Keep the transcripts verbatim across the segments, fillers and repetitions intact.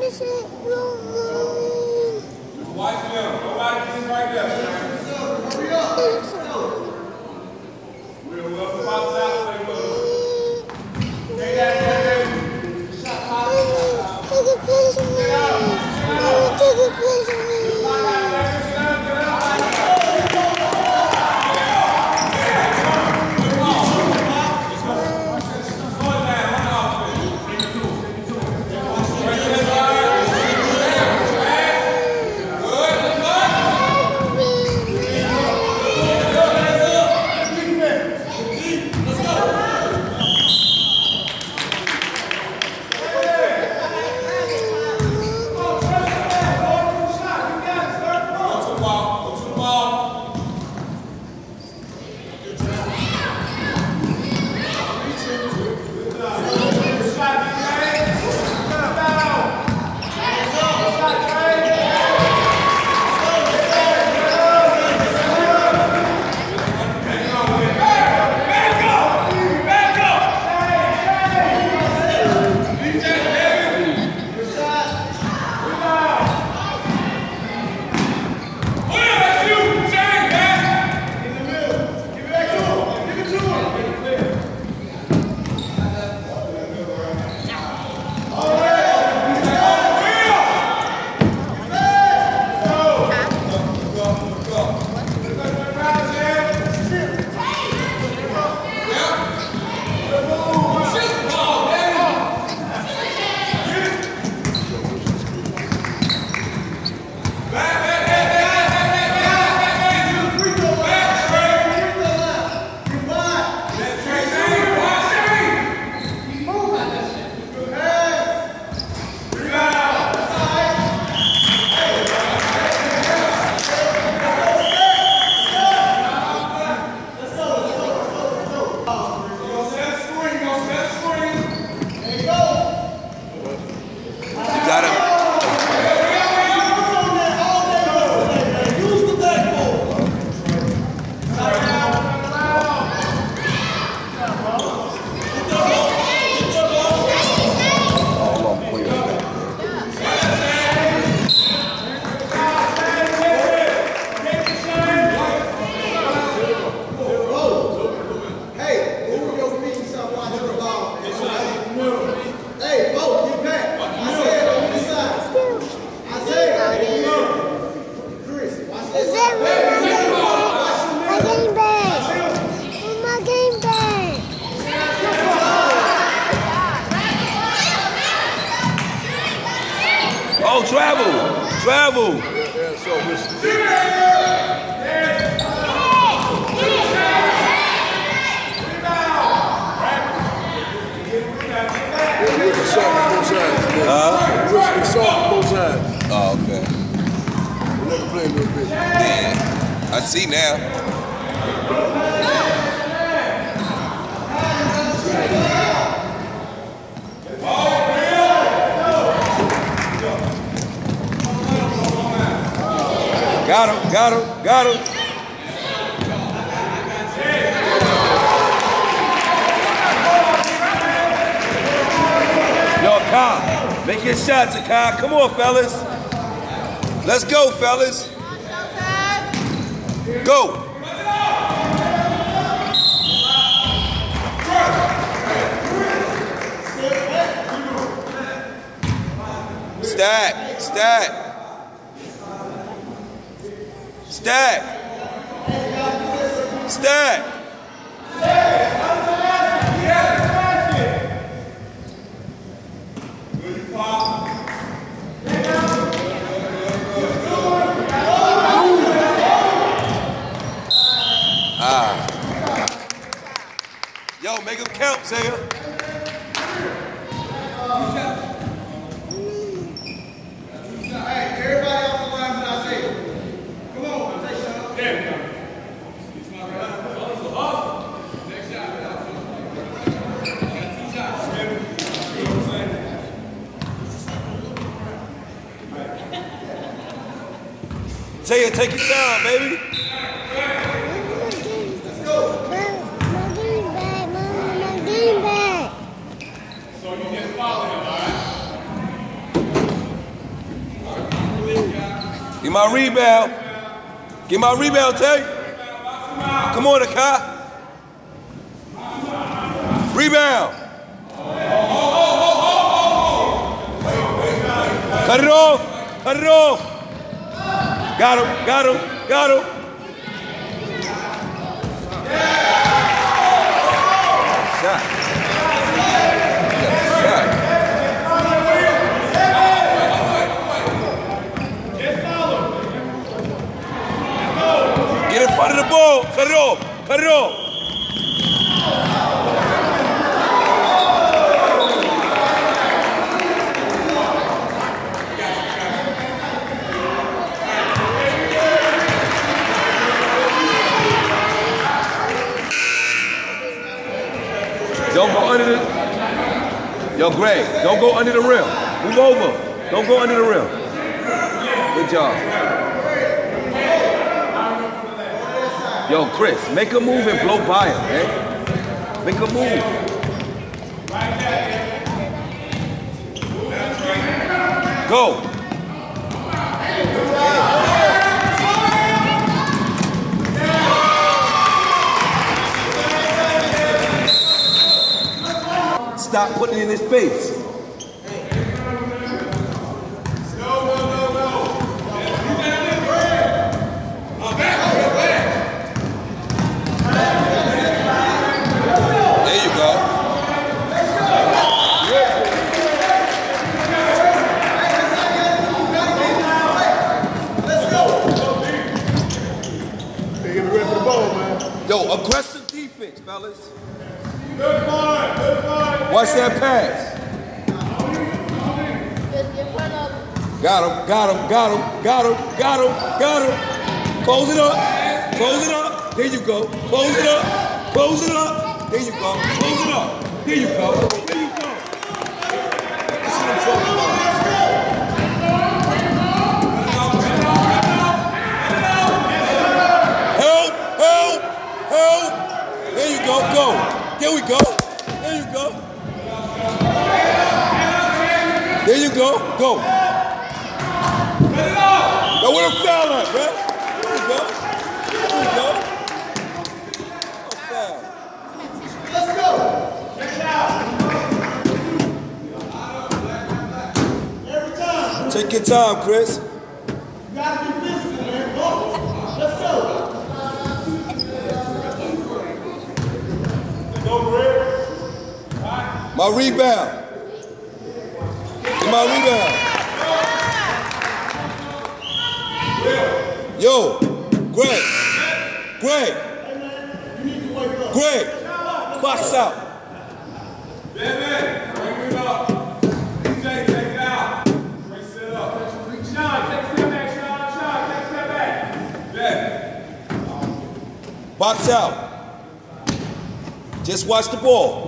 Oh, travel, travel. Yeah, so Huh? It's soft both sides. Oh, okay. We never play a little bit. Yeah, I see now. Got him, got him, got him. Yo, Kyle, make your shots, Kyle. Come on, fellas. Let's go, fellas. Go. Stack, stack. Stack. Stack. Ah. Yo, make them count, Zaya. Zaya, take your time, baby. Let's go. My, my game back, Mama, my game back. So you just follow him, all right? Get my rebound. Get my rebound, Tay. Come on, Akai. Rebound. Cut it off. Cut it off. Got him. Got him. Got him. Shot. Get in front of the ball. Cut it off. Cut it off. Don't go under the... Yo, Greg, don't go under the rim. Move over. Don't go under the rim. Good job. Yo, Chris, make a move and blow by him, man. Make a move. Go. Stop putting it in his face. There you go. Hey, get ready for the ball, man. Yo, aggressive defense, fellas. Watch that pass. Got him, got him, got him, got him, got him, got him. Close it up, close it up. There you go. Close it up, close it up. There you go. Close it up. There you go. There you go. That's what I'm talking about. Help, help, help. There you go, go. There we go. There you go. There you go. Go. Now where the foul at, man? There we go. There we go. No foul. Let's go. Every time. Take your time, Chris. You gotta be physical, man. Go. Let's go. My rebound. Get my rebound. Yo, Greg. Greg. Greg. Box out. Box out. Just watch the ball.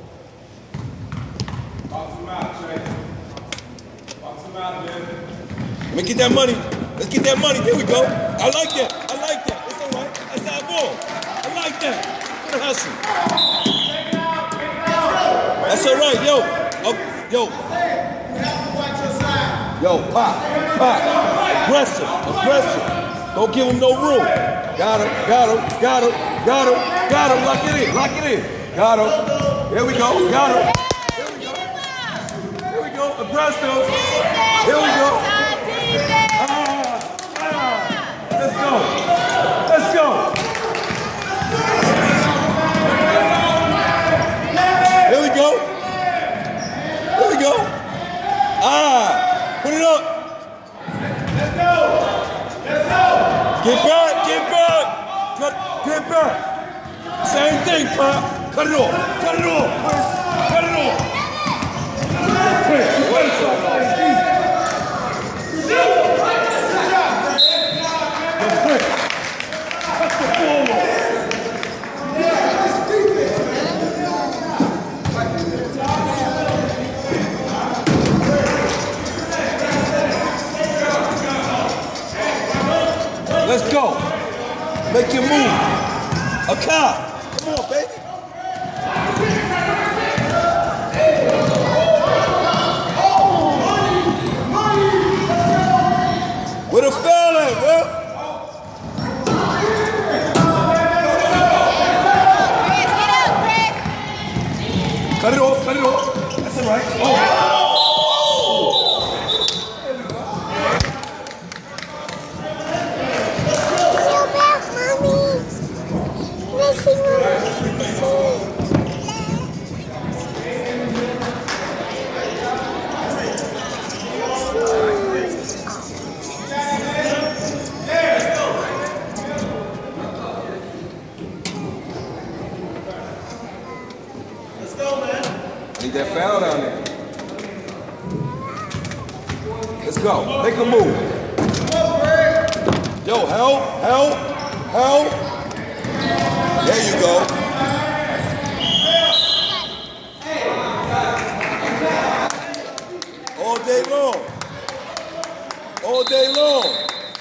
Let me get that money. Let's get that money. There we go. I like that. I like that. It's all right. That's our ball. I like that. Good hustle. That's all right. Yo. Oh, yo. Yo, pop. Pop. Aggressive. Aggressive. Don't give him no room. Got him. Got him. Got him. Got him. Got him. Lock it in. Lock it in. Got him. There we go. Got him. There we go. There we go. Aggressive. Here we go. Ah, ah. Let's go. Let's go. Here we go. Here we go. Ah, put it up. Let's go. Let's go. Get back. Get back. Cut, get back. Same thing, Pop. Cut it off. Cut it off, Chris. Cut it off. Chris, wait a second. Let's go. Make your move. Akai. Come on, baby. With a foul. Let's go. Make a move. Yo, help, help, help. There you go. All day long. All day long.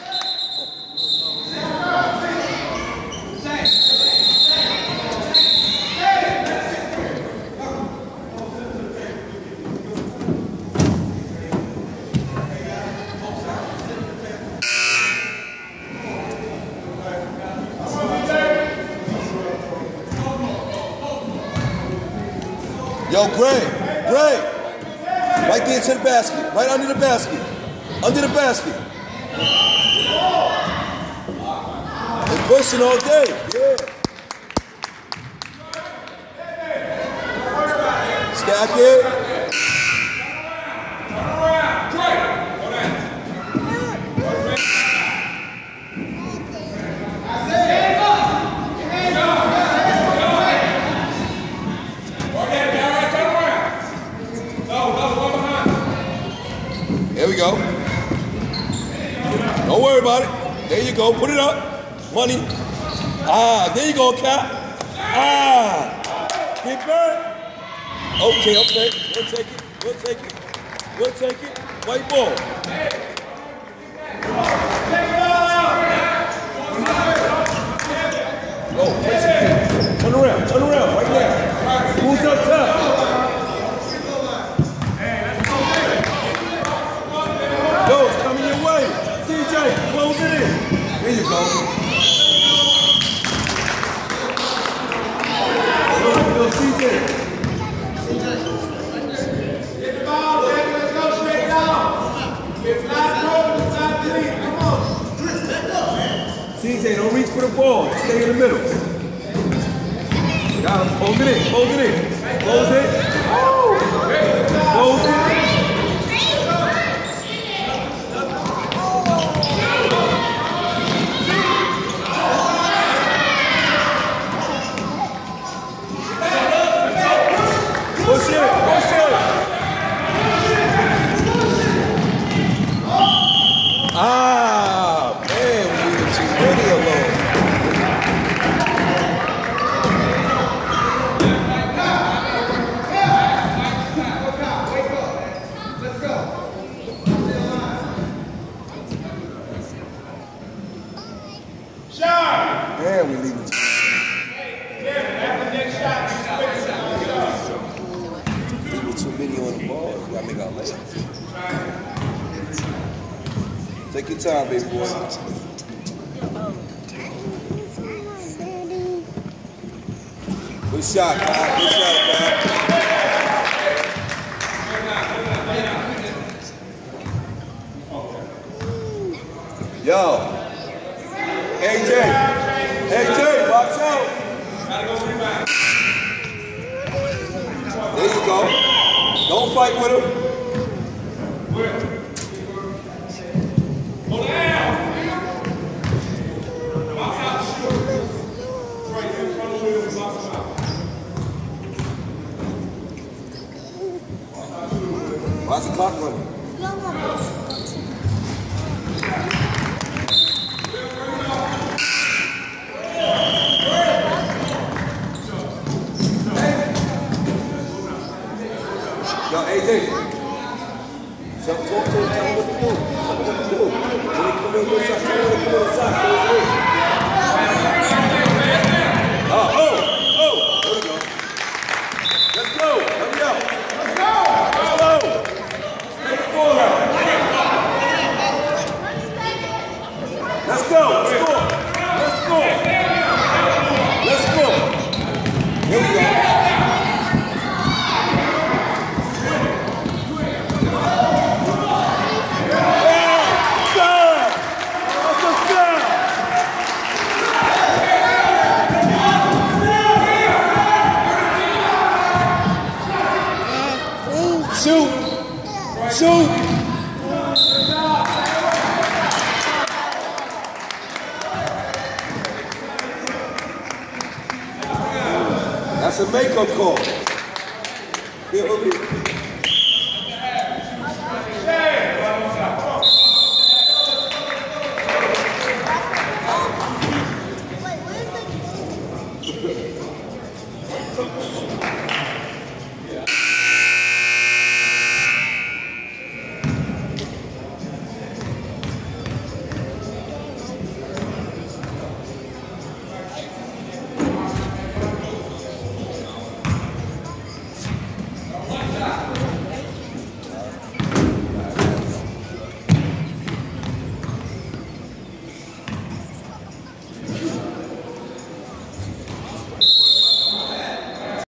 Yo, Gray, Gray, right there to the basket, right under the basket, under the basket. They're pushing all day, yeah. Stack it. There we go. Don't worry about it. There you go. Put it up. Money. Ah, there you go, Cap. Ah. Get back. Okay, okay. We'll take it. We'll take it. We'll take it. White ball. Oh, place it. Turn around. Turn around. Right now. Who's up top? Yo, it's coming your way. C J, close it in. There you go. Yo, yo, C J. Get the ball, baby. Let's go straight down. It's not broken. It's not deep. Come on. Chris, let go. C J, don't reach for the ball. Just stay in the middle. Got him. Close it in. Close it in. Close it. Close it. Push it, push it. Ah, man, we need to really alone. Let's go. Shot. Man, we leave it. Too many on the ball. We gotta make our layups. Take your time, baby boy. Good shot, Kyle. Good shot, Kyle. Yo. A J. A J, watch out. There you go. Don't fight with him. Hold down. Box out the shoe. Right there in front of the wheel and box him out. Why's the clock running? Yo, A J. So, talk to him, tell him what to do. Tell him what to do. When he come in with shot, tell him what to do inside. Oh, oh, oh. There we go. Let's go. Hurry up. Let's go. Let's go. Take the ball out. Let's go. Let's go. Let's go. Let's go. Here we go. Shoot! Shoot! That's a makeup call.